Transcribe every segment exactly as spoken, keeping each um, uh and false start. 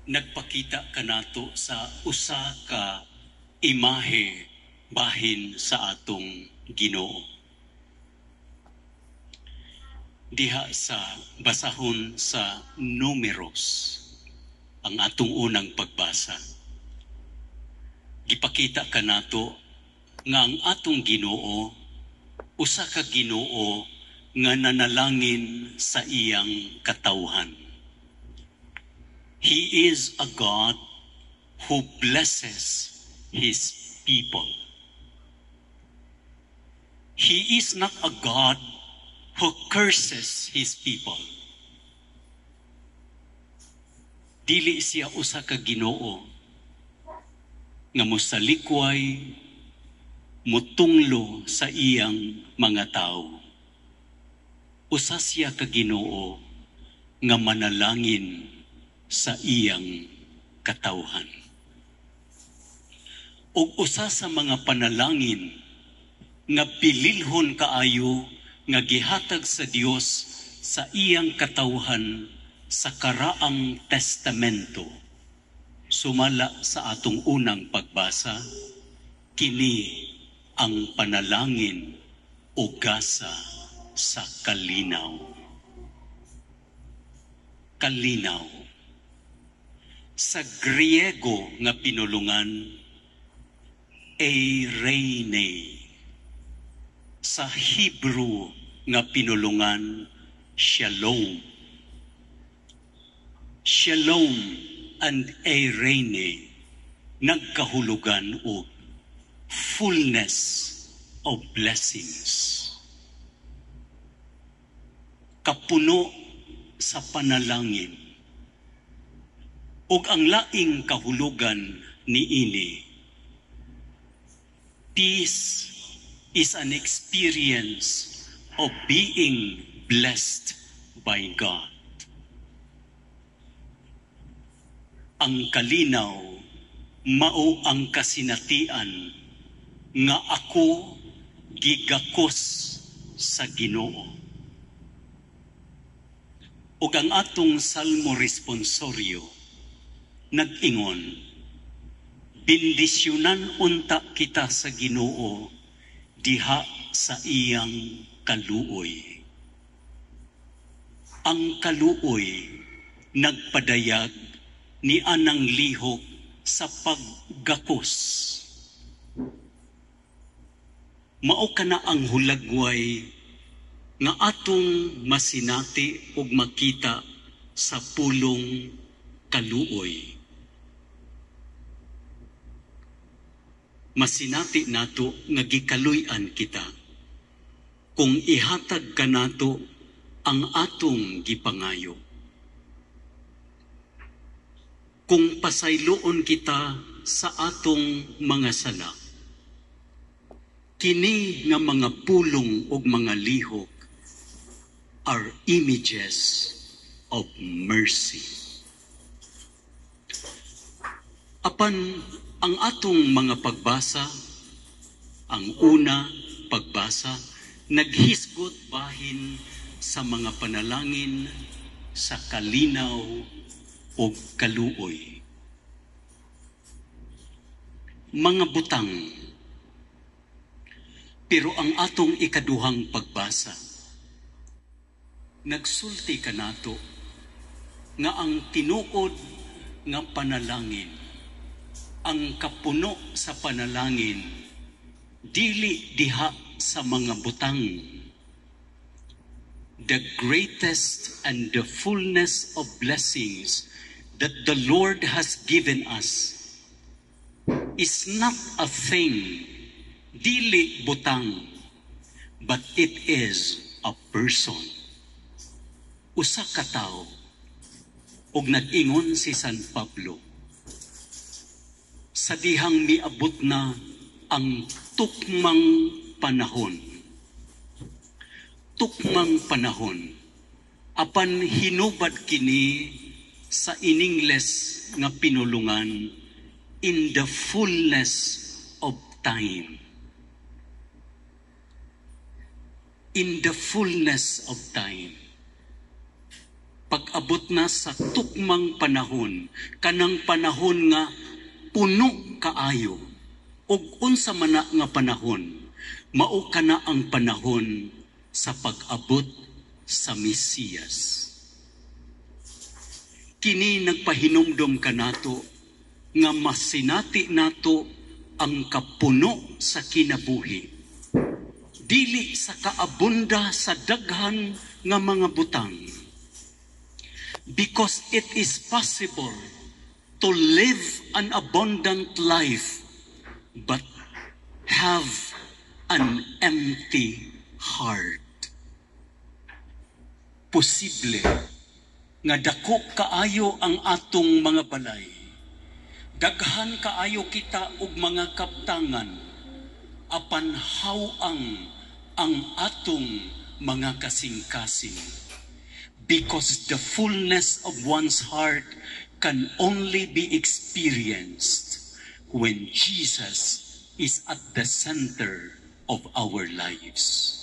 nagpakita kanato sa usa ka imahe bahin sa atong Ginoo. Diha sa basahon sa Numeros, ang atong unang pagbasa, gipakita kanato nga ang atong Ginoo usa ka Ginoo nga nanalangin sa iyang katawhan. He is a God who blesses His people. He is not a God who curses His people. Dili siya usa ka Ginoo nga mosalikway, mutunglo sa iyang mga tao. Usa siya ka Ginoo nga manalangin sa iyang katawhan. Ug usa sa mga panalangin nga pililhon kaayo nga gihatag sa Dios sa iyang katawhan sa karaang testamento, sumala sa atong unang pagbasa, kini ang panalangin o gasa sa kalinaw. Kalinaw. Sa Griego nga pinulungan, eirene. Sa Hebrew nga pinulungan, shalom. Shalom and eirene nagkahulugan og fullness of blessings. Kapuno sa panalangin. Ug ang laing kahulugan niini, peace is an experience of being blessed by God. Ang kalinaw mao ang kasinatian nga ako gigakos sa Ginoo. Ug ang atong salmo responsorio nag-ingon, bendisyonan unta kita sa Ginoo diha sa iyang kaluoy. Ang kaluoy nagpadayag ni anang lihok sa paggakos. Mao kana ang hulagway nga atong masinati ug makita sa pulong kaluoy. Masinati nato nga gikaluy-an kita kung ihatag kanato ang atong gipangayo. Kung pasayloon kita sa atong mga sala, kini nga mga pulong ug mga lihok are images of mercy. Apan ang atong mga pagbasa, ang una pagbasa, naghisgot bahin sa mga panalangin sa kalinaw o kaluoy. Mga butang, pero ang atong ikaduhang pagbasa, nagsulti kanato nga ang tinuod nga panalangin, ang kapuno sa panalangin, dili diha sa mga butang. The greatest and the fullness of blessings that the Lord has given us is not a thing, dili butang, but it is a person. Usa ka tawo. Ug nag-ingon si San Pablo, sa dihang miabot na ang tukmang panahon. Tukmang panahon. Apan hinubad kini sa iningles nga pinulungan, in the fullness of time. In the fullness of time. Pag mag-abot na sa tukmang panahon, kanang panahon nga puno kaayo, ug unsa man na nga panahon, mao kana ang panahon sa pag-abot sa Mesiyas. Kini nagpahinumdom kanato nga masinati nato ang kapuno sa kinabuhi, dili sa kaabunda sa daghan nga mga butang. Because it is possible to live an abundant life but have an empty heart. Posible nga dako kaayo ang atong mga balay. Daghan kaayo kita og mga kaptangan, apan hawang ang atong mga kasing-kasing. Because the fullness of one's heart can only be experienced when Jesus is at the center of our lives.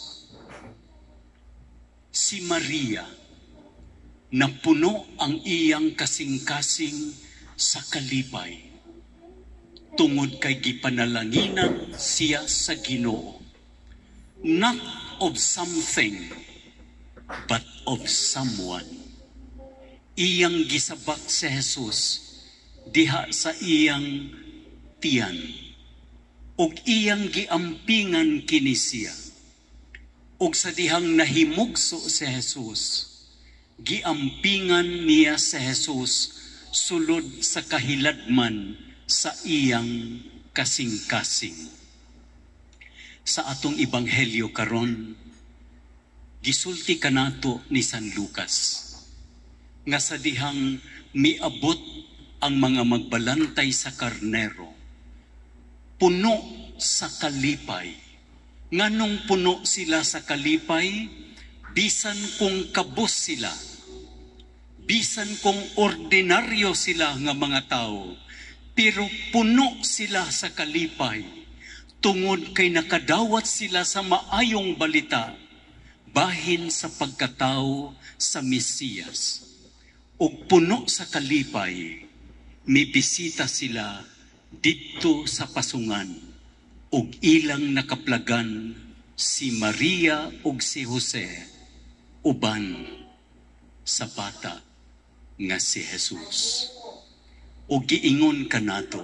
Si Maria, na puno ang iyang kasing-kasing sa kalipay, tungod kay gipanalanginan siya sa Ginoo, not of something, but of someone. Iyang gisabak si Jesus diha sa iyang tiyan, ug iyang giampingan kini siya. Ug sa dihang nahimugso si Jesus, giampingan niya si Jesus sulod sa kahiladman sa iyang kasing-kasing. Sa atong ebanghelyo karon, gisulti kanato ni San Lucas nga sa dihang miabot ang mga magbalantay sa karnero, puno sa kalipay. Nganong puno sila sa kalipay? Bisan kung kabus sila, bisan kung ordinaryo sila nga mga tao, pero puno sila sa kalipay, tungod kay nakadawat sila sa maayong balita, bahin sa pagkatao sa Mesiyas. Ug puno sa kalipay, mibisita sila dito sa pasungan, ug ilang nakaplagan si Maria ug si Jose, uban sa bata nga si Jesus. Ug giingon kanato,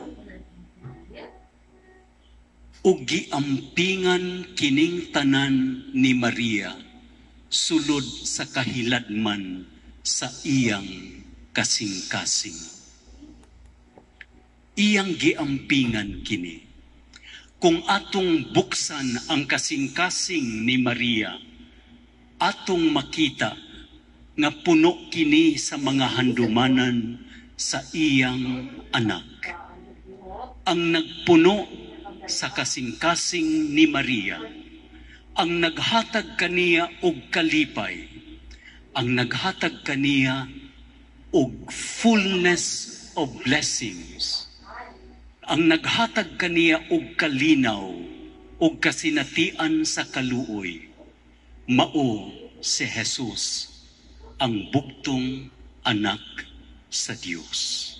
ug giampingan kining tanan ni Maria sulod sa kahiladman sa iyang kasing-kasing. Iyang giampingan kini. Kung atong buksan ang kasing-kasing ni Maria, atong makita nga puno kini sa mga handumanan sa iyang anak. Ang nagpuno sa kasing-kasing ni Maria, ang naghatag kaniya og kalipay, ang naghatag kaniya og fullness of blessings, ang naghatag kaniya og kalinaw og kasinatian sa kaluoy, mao si Jesus, ang bugtong anak sa Dios.